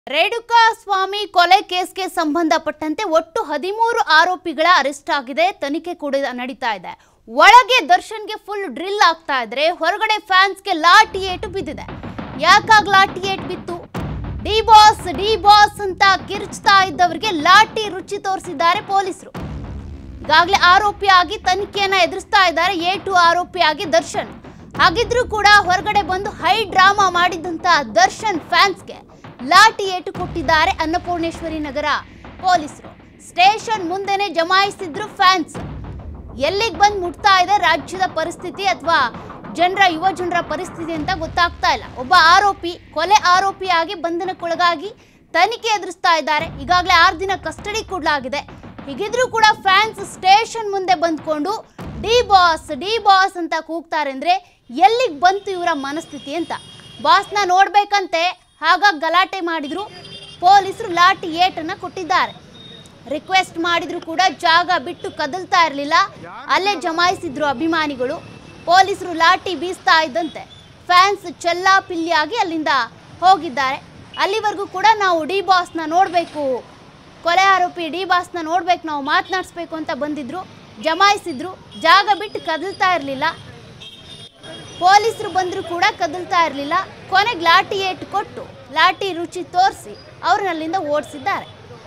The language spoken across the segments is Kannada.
ರೇಣುಕಾ ಸ್ವಾಮಿ ಕೊಲೆ ಕೇಸ್ಗೆ ಸಂಬಂಧಪಟ್ಟಂತೆ ಒಟ್ಟು 13 ಆರೋಪಿಗಳ ಅರೆಸ್ಟ್ ಆಗಿದೆ. ತನಿಖೆ ಕೂಡ ನಡೀತಾ ಇದೆ. ಒಳಗೆ ದರ್ಶನ್ಗೆ ಫುಲ್ ಡ್ರಿಲ್ ಆಗ್ತಾ ಇದ್ರೆ ಹೊರಗಡೆ ಫ್ಯಾನ್ಸ್ಗೆ ಲಾಠಿ ಏಟು ಬಿದ್ದಿದೆ. ಯಾಕಾಗ ಲಾಠಿ ಏಟು ಬಿತ್ತು? ಡಿ ಬಾಸ್ ಅಂತ ಕಿರ್ಚ್ತಾ ಇದ್ದವರಿಗೆ ಲಾಠಿ ರುಚಿ ತೋರಿಸಿದ್ದಾರೆ ಪೊಲೀಸರು. ಈಗಾಗಲೇ ಆರೋಪಿಯಾಗಿ ತನಿಖೆಯನ್ನ ಎದುರಿಸ್ತಾ ಇದ್ದಾರೆ ಏಟು ಆರೋಪಿಯಾಗಿ ದರ್ಶನ್. ಹಾಗಿದ್ರೂ ಕೂಡ ಹೊರಗಡೆ ಬಂದು ಹೈ ಡ್ರಾಮಾ ಮಾಡಿದಂತ ದರ್ಶನ್ ಫ್ಯಾನ್ಸ್ಗೆ ಲಾಠಿ ಏಟು ಕೊಟ್ಟಿದ್ದಾರೆ ಅನ್ನಪೂರ್ಣೇಶ್ವರಿ ನಗರ ಪೊಲೀಸರು. ಸ್ಟೇಷನ್ ಮುಂದೆನೆ ಜಮಾಯಿಸಿದ್ರು ಫ್ಯಾನ್ಸ್. ಎಲ್ಲಿಗೆ ಬಂದು ಮುಟ್ತಾ ಇದೆ ರಾಜ್ಯದ ಪರಿಸ್ಥಿತಿ ಅಥವಾ ಯುವ ಜನರ ಪರಿಸ್ಥಿತಿ ಅಂತ ಗೊತ್ತಾಗ್ತಾ ಇಲ್ಲ. ಒಬ್ಬ ಆರೋಪಿ ಕೊಲೆ ಆರೋಪಿಯಾಗಿ ಬಂಧನಕ್ಕೊಳಗಾಗಿ ತನಿಖೆ ಎದುರಿಸ್ತಾ ಇದ್ದಾರೆ. ಈಗಾಗಲೇ 6 ದಿನ ಕಸ್ಟಡಿ ಕೊಡಲಾಗಿದೆ. ಹೀಗಿದ್ರೂ ಕೂಡ ಫ್ಯಾನ್ಸ್ ಸ್ಟೇಷನ್ ಮುಂದೆ ಬಂದ್ಕೊಂಡು ಡಿ ಬಾಸ್ ಅಂತ ಕೂಗ್ತಾರೆ. ಅಂದ್ರೆ ಎಲ್ಲಿಗೆ ಬಂತು ಇವರ ಮನಸ್ಥಿತಿ ಅಂತ. ಬಾಸ್ನ ನೋಡ್ಬೇಕಂತೆ ಹಾಗಾಗಿ ಗಲಾಟೆ ಮಾಡಿದ್ರು. ಪೊಲೀಸರು ಲಾಠಿ ಏಟನ್ನ ಕೊಟ್ಟಿದ್ದಾರೆ. ರಿಕ್ವೆಸ್ಟ್ ಮಾಡಿದ್ರು ಕೂಡ ಜಾಗ ಬಿಟ್ಟು ಕದಲ್ತಾ ಇರಲಿಲ್ಲ. ಅಲ್ಲೇ ಜಮಾಯಿಸಿದ್ರು ಅಭಿಮಾನಿಗಳು. ಪೊಲೀಸರು ಲಾಠಿ ಬೀಸ್ತಾ ಇದ್ದಂತೆ ಫ್ಯಾನ್ಸ್ ಚೆಲ್ಲಾಪಿಲ್ಲಿಯಾಗಿ ಅಲ್ಲಿಂದ ಹೋಗಿದ್ದಾರೆ. ಅಲ್ಲಿವರೆಗೂ ಕೂಡ ನಾವು ಡಿ ಬಾಸ್ನ ನೋಡಬೇಕು, ಕೊಲೆ ಆರೋಪಿ ಡಿ ಬಾಸ್ನ ನೋಡ್ಬೇಕು, ನಾವು ಮಾತನಾಡಿಸ್ಬೇಕು ಅಂತ ಬಂದಿದ್ರು. ಜಮಾಯಿಸಿದ್ರು. ಜಾಗ ಬಿಟ್ಟು ಕದಲ್ತಾ ಇರಲಿಲ್ಲ. ಪೊಲೀಸರು ಬಂದರೂ ಕೂಡ ಕದಲ್ತಾ ಇರಲಿಲ್ಲ. ಕೊನೆಗೆ ಲಾಠಿ ಏಟು ಕೊಟ್ಟು ಲಾಠಿ ರುಚಿ ತೋರಿಸಿ ಅವ್ರನ್ನಲ್ಲಿಂದ ಓಡಿಸಿದ್ದಾರೆ.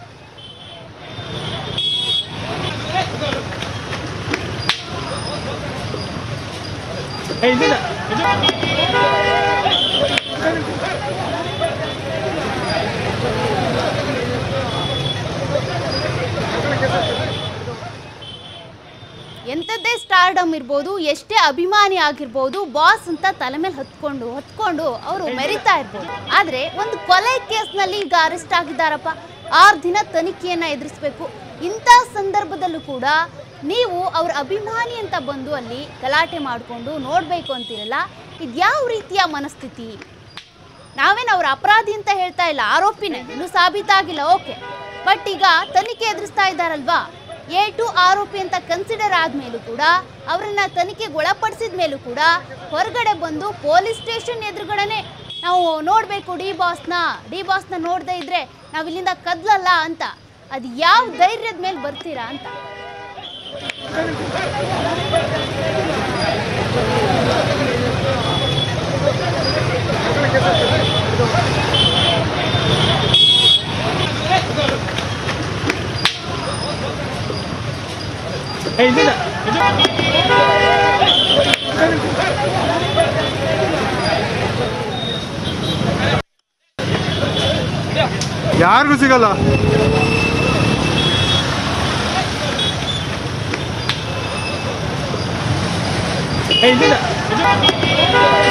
ಎಂಥದ್ದೇ ಸ್ಟಾರ್ಡಮ್ ಇರ್ಬೋದು, ಎಷ್ಟೇ ಅಭಿಮಾನಿ ಆಗಿರ್ಬೋದು, ಬಾಸ್ ಅಂತ ತಲೆ ಮೇಲೆ ಹೊತ್ಕೊಂಡು ಅವರು ಮೆರಿತಾ ಇರ್ಬೋದು. ಆದರೆ ಒಂದು ಕೊಲೆ ಕೇಸ್ನಲ್ಲಿ ಈಗ ಅರೆಸ್ಟ್ ಆಗಿದ್ದಾರಪ್ಪ. 6 ದಿನ ತನಿಖೆಯನ್ನು ಎದುರಿಸಬೇಕು. ಇಂಥ ಸಂದರ್ಭದಲ್ಲೂ ಕೂಡ ನೀವು ಅವ್ರ ಅಭಿಮಾನಿ ಅಂತ ಬಂದು ಅಲ್ಲಿ ಗಲಾಟೆ ಮಾಡಿಕೊಂಡು ನೋಡಬೇಕು ಅಂತಿರಲ್ಲ. ಇದು ಯಾವ ರೀತಿಯ ಮನಸ್ಥಿತಿ? ನಾವೇನು ಅವ್ರ ಅಪರಾಧಿ ಅಂತ ಹೇಳ್ತಾ ಇಲ್ಲ, ಆರೋಪಿನೇ, ಇನ್ನೂ ಸಾಬೀತಾಗಿಲ್ಲ, ಓಕೆ. ಬಟ್ ಈಗ ತನಿಖೆ ಎದುರಿಸ್ತಾ ಇದ್ದಾರಲ್ವಾ, ಏಟು ಆರೋಪಿ ಅಂತ ಕನ್ಸಿಡರ್ ಆದ್ಮೇಲೂ ಕೂಡ ಅವರನ್ನ ತನಿಖೆಗೆ ಒಳಪಡಿಸಿದ ಮೇಲೂ ಕೂಡ ಹೊರಗಡೆ ಬಂದು ಪೊಲೀಸ್ ಸ್ಟೇಷನ್ ಎದುರುಗಡೆನೆ ನಾವು ನೋಡಬೇಕು ಡಿ ಬಾಸ್ನ ನೋಡದೇ ಇದ್ರೆ ನಾವು ಇಲ್ಲಿಂದ ಕದ್ಲಲ್ಲ ಅಂತ. ಅದು ಯಾವ ಧೈರ್ಯದ ಮೇಲೆ ಬರ್ತೀರಾ ಅಂತ. ಯಾರಿಗೂ ಸಿಗಲ್ಲ. Hey,